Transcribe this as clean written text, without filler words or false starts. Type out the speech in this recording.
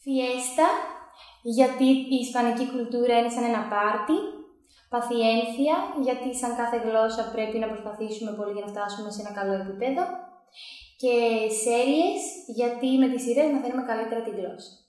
Fiesta, γιατί η ισπανική κουλτούρα είναι σαν ένα πάρτι. Παθιένθια, γιατί σαν κάθε γλώσσα πρέπει να προσπαθήσουμε πολύ για να φτάσουμε σε ένα καλό επίπεδο. Και series, γιατί με τις σειρές μαθαίνουμε καλύτερα τη γλώσσα.